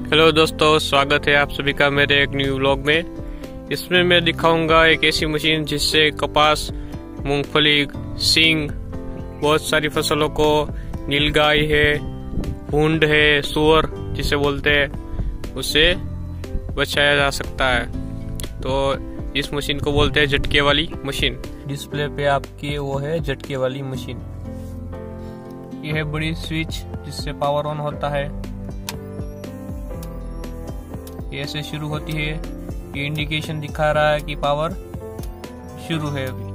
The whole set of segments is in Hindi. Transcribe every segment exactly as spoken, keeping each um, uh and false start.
हेलो दोस्तों, स्वागत है आप सभी का मेरे एक न्यू व्लॉग में। इसमें मैं दिखाऊंगा एक ऐसी मशीन जिससे कपास, मूंगफली, सींग, बहुत सारी फसलों को, नीलगाय है, भूंड है, सुअर जिसे बोलते हैं, उससे बचाया जा सकता है। तो इस मशीन को बोलते हैं झटके वाली मशीन। डिस्प्ले पे आपकी वो है झटके वाली मशीन। यह है बड़ी स्विच जिससे पावर ऑन होता है। ये ऐसे शुरू होती है, ये इंडिकेशन दिखा रहा है कि पावर शुरू है अभी,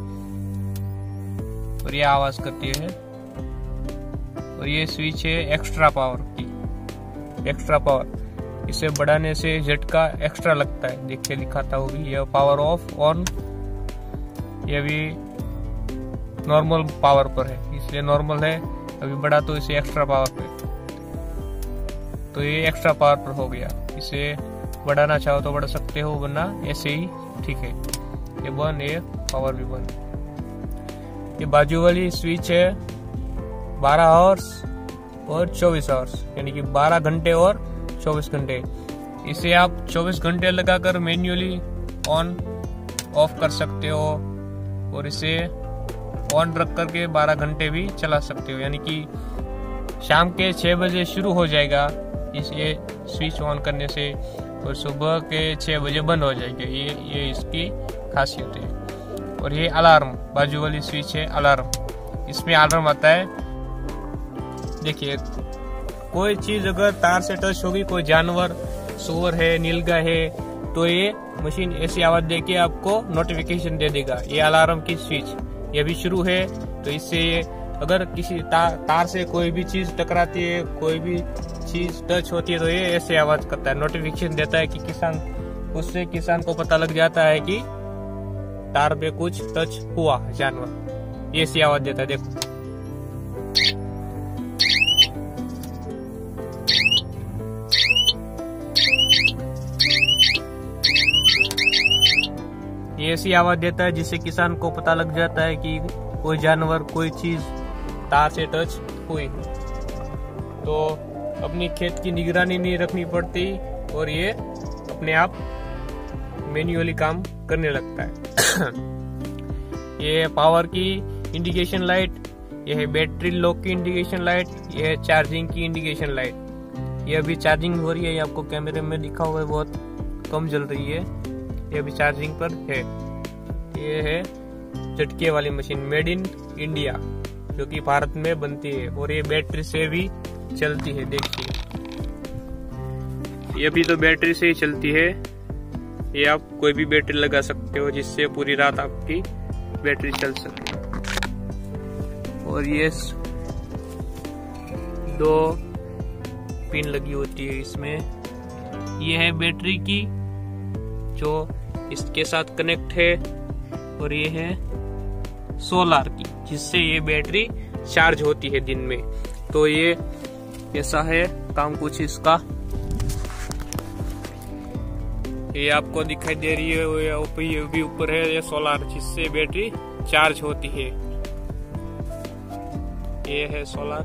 और ये आवाज करती है। और ये स्विच है एक्स्ट्रा पावर की, एक्स्ट्रा पावर। इसे बढ़ाने से झटका एक्स्ट्रा लगता है। देखिए दिखाता हूँ भी, ये पावर ऑफ ऑन, ये भी नॉर्मल पावर पर है, इसलिए नॉर्मल है। अभी बढ़ा तो इसे एक्स्ट्रा पावर पे, तो ये एक्स्ट्रा पावर पर हो गया। इसे बढ़ाना चाहो तो बढ़ा सकते हो, वरना ऐसे ही ठीक है। ये बंद, ये पावर भी बंद। ये बाजू वाली स्विच है बारह आवर्स और चौबीस आवर्स, यानी कि बारह घंटे और चौबीस घंटे। इसे आप चौबीस घंटे लगाकर मैन्युअली ऑन ऑफ कर सकते हो, और इसे ऑन रख करके बारह घंटे भी चला सकते हो, यानी कि शाम के छह बजे शुरू हो जाएगा इस ये स्विच ऑन करने से, और सुबह के छह बजे बंद हो जाएगा। ये ये इसकी खासियत है। और ये अलार्म, बाजू वाली स्विच है अलार्म। इसमें अलार्म आता है। देखिए, कोई चीज अगर तार से टच होगी, कोई जानवर, सुअर है, नीलगाय है, तो ये मशीन ऐसी आवाज देके आपको नोटिफिकेशन दे देगा। ये अलार्म की स्विच ये भी शुरू है, तो इससे ये अगर किसी तार, तार से कोई भी चीज टकराती है, कोई भी चीज टच होती है, तो ये ऐसे आवाज करता है, नोटिफिकेशन देता है कि किसान, उससे किसान को पता लग जाता है कि तार पे कुछ टच हुआ जानवर। ये ऐसी आवाज देता है। देखो, ये ऐसी आवाज देता है जिससे किसान को पता लग जाता है कि कोई जानवर, कोई चीज तार से टच हुई। तो अपनी खेत की निगरानी नहीं रखनी पड़ती, और ये अपने आप मैन्युअली काम करने लगता है। ये पावर की इंडिकेशन लाइट, ये है बैटरी लॉक की इंडिकेशन लाइट, ये है चार्जिंग की इंडिकेशन लाइट। ये अभी चार्जिंग हो रही है, ये आपको कैमरे में दिखा हुआ है, बहुत कम जल रही है। ये अभी चार्जिंग पर है। ये है झटके वाली मशीन, मेड इन इंडिया, जो कि भारत में बनती है, और ये बैटरी से भी चलती है। देखिए, ये भी तो बैटरी से ही चलती है। ये आप कोई भी बैटरी लगा सकते हो जिससे पूरी रात आपकी बैटरी चल सके। और ये दो पिन लगी होती है इसमें। ये है बैटरी की, जो इसके साथ कनेक्ट है, और ये है सोलार की, जिससे ये बैटरी चार्ज होती है दिन में। तो ये ऐसा है काम कुछ इसका। ये आपको दिखाई दे रही है, ये भी ऊपर है, ये सोलार, जिससे बैटरी चार्ज होती है। ये है सोलार।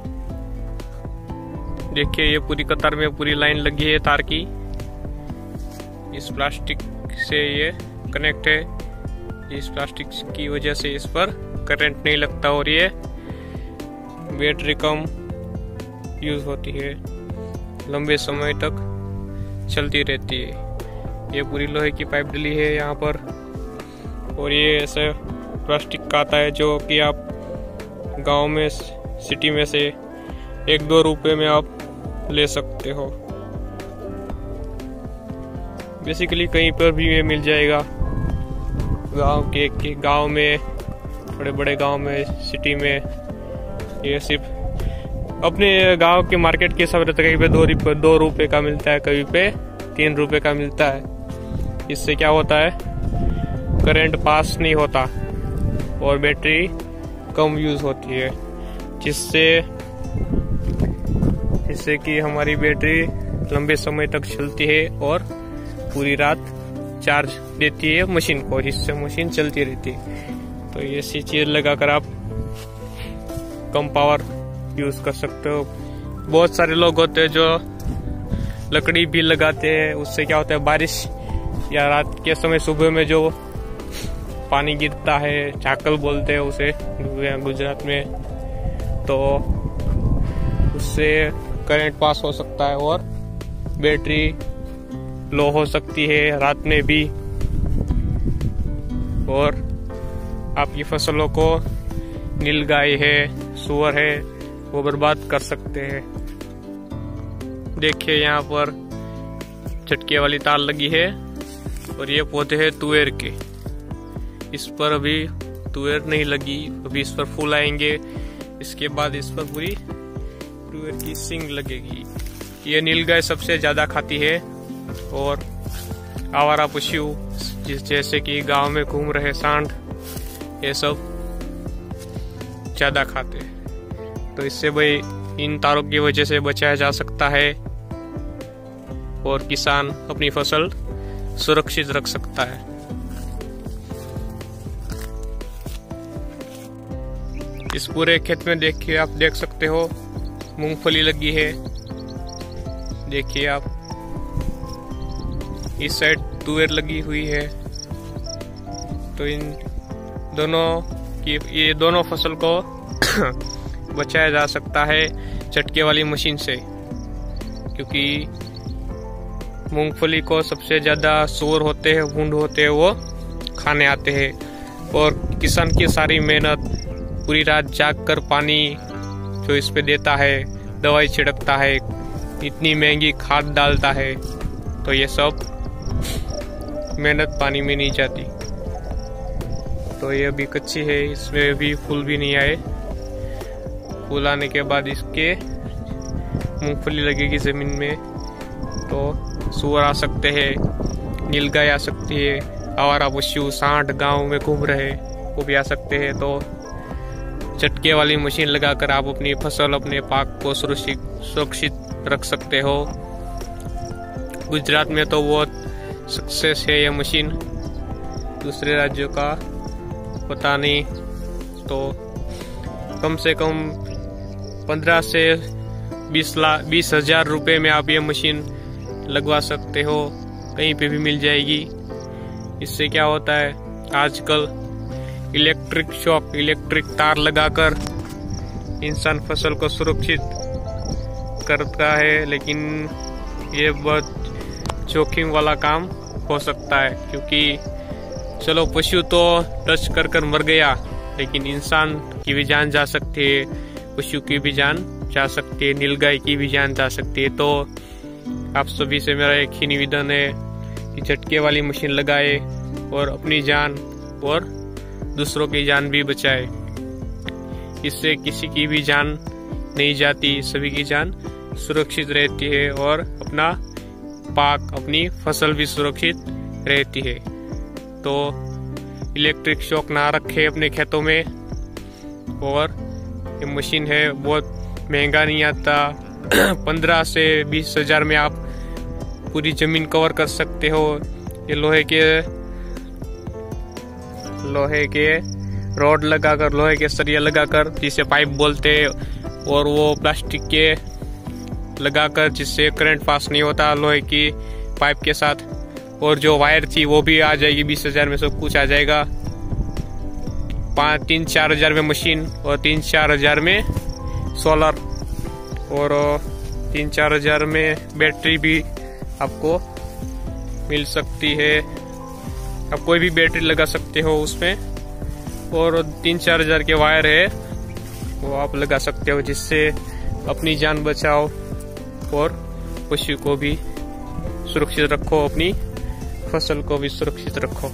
देखिए, ये पूरी कतार में पूरी लाइन लगी है तार की। इस प्लास्टिक से ये कनेक्ट है, इस प्लास्टिक की वजह से इस पर करंट नहीं लगता, और ये बैटरी कम यूज होती है, लंबे समय तक चलती रहती है। ये पूरी लोहे की पाइप डली है यहाँ पर, और ये ऐसे प्लास्टिक का आता है, जो कि आप गांव में, सिटी में से एक दो रुपए में आप ले सकते हो। बेसिकली कहीं पर भी ये मिल जाएगा, गांव के, के गांव में, बड़े बड़े गांव में, सिटी में। ये सिर्फ अपने गांव के मार्केट के हिसाब से कहीं पे दो रुपए दो रुपए का मिलता है, कहीं पे तीन रुपए का मिलता है। इससे क्या होता है, करंट पास नहीं होता, और बैटरी कम यूज होती है, जिससे जिससे कि हमारी बैटरी लंबे समय तक चलती है और पूरी रात चार्ज देती है मशीन को, जिससे मशीन चलती रहती है। तो ये ऐसी चीज लगाकर आप कम पावर यूज कर सकते हो। बहुत सारे लोग होते हैं जो लकड़ी भी लगाते हैं। उससे क्या होता है, बारिश या रात के समय सुबह में जो पानी गिरता है, झाकल बोलते हैं उसे गुजरात में, तो उससे करंट पास हो सकता है और बैटरी लो हो सकती है रात में भी, और आपकी फसलों को नीलगाय है, सुअर है, वो बर्बाद कर सकते हैं। देखिए यहाँ पर झटके वाली तार लगी है और ये पौधे हैं तुअर के। इस पर अभी तुअर नहीं लगी, अभी इस पर फूल आएंगे, इसके बाद इस पर पूरी तुअर की सींग लगेगी। ये नीलगाय सबसे ज्यादा खाती है और आवारा पशु जैसे कि गांव में घूम रहे सांड, ये सब ज्यादा खाते हैं। तो इससे भाई इन तारों की वजह से बचाया जा सकता है और किसान अपनी फसल सुरक्षित रख सकता है। इस पूरे खेत में देखिए, आप देख सकते हो मूंगफली लगी है। देखिए आप, इस साइड तुअर लगी हुई है। तो इन दोनों की, ये दोनों फसल को बचाया जा सकता है झटके वाली मशीन से, क्योंकि मूंगफली को सबसे ज्यादा सूअर होते हैं, भूंड होते हैं, वो खाने आते हैं। और किसान की सारी मेहनत, पूरी रात जागकर पानी जो इस पे देता है, दवाई छिड़कता है, इतनी महंगी खाद डालता है, तो ये सब मेहनत पानी में नहीं जाती। तो ये अभी कच्ची है, इसमें अभी फूल भी नहीं आए। फूल आने के बाद इसके मूंगफली लगेगी जमीन में, तो सूअर आ सकते हैं, नीलगाय आ सकती है, आवारा पशु सांड गांव में घूम रहे वो भी आ सकते हैं। तो झटके वाली मशीन लगाकर आप अपनी फसल, अपने पाक को सुरक्षित सुरक्षित रख सकते हो। गुजरात में तो बहुत सक्सेस है ये मशीन, दूसरे राज्यों का पता नहीं। तो कम से कम पंद्रह से बीस लाख बीस हजार रुपये में आप ये मशीन लगवा सकते हो, कहीं पे भी मिल जाएगी। इससे क्या होता है, आजकल इलेक्ट्रिक शॉक, इलेक्ट्रिक तार लगाकर इंसान फसल को सुरक्षित करता है, लेकिन ये बहुत जोखिम वाला काम हो सकता है, क्योंकि चलो पशु तो टच कर कर मर गया, लेकिन इंसान की भी जान जा सकती है, पशु की भी जान जा सकती है, नीलगाय की भी जान जा सकती है। तो आप सभी से मेरा एक ही निवेदन है कि झटके वाली मशीन लगाए और अपनी जान और दूसरों की जान भी बचाए। इससे किसी की भी जान नहीं जाती, सभी की जान सुरक्षित रहती है और अपना पाक, अपनी फसल भी सुरक्षित रहती है। तो इलेक्ट्रिक शॉक ना रखे अपने खेतों में। और ये मशीन है, बहुत महंगा नहीं आता, पंद्रह से बीस हजार में आप पूरी जमीन कवर कर सकते हो। ये लोहे के लोहे के रॉड लगाकर, लोहे के सरिया लगाकर, जिसे पाइप बोलते हैं, और वो प्लास्टिक के लगाकर, जिससे करंट पास नहीं होता लोहे की पाइप के साथ। और जो वायर थी वो भी आ जाएगी, बीस हजार में सब कुछ आ जाएगा। पाँच तीन चार हजार में मशीन, और तीन चार हजार में सोलर, और तीन चार हजार में बैटरी भी आपको मिल सकती है। आप कोई भी बैटरी लगा सकते हो उसमें, और तीन चार हजार के वायर है वो आप लगा सकते हो, जिससे अपनी जान बचाओ और पशु को भी सुरक्षित रखो, अपनी फसल को भी सुरक्षित रखो।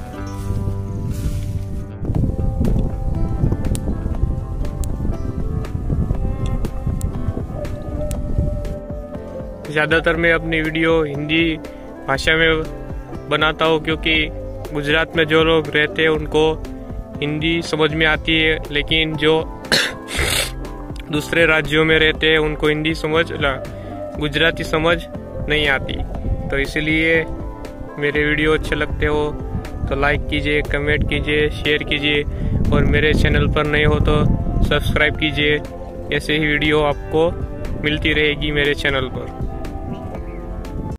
ज्यादातर मैं अपनी वीडियो हिंदी भाषा में बनाता हूँ, क्योंकि गुजरात में जो लोग रहते हैं उनको हिंदी समझ में आती है, लेकिन जो दूसरे राज्यों में रहते हैं उनको हिंदी समझ गुजराती समझ नहीं आती। तो इसलिए मेरे वीडियो अच्छे लगते हो तो लाइक कीजिए, कमेंट कीजिए, शेयर कीजिए, और मेरे चैनल पर नए हो तो सब्सक्राइब कीजिए। ऐसे ही वीडियो आपको मिलती रहेगी मेरे चैनल पर।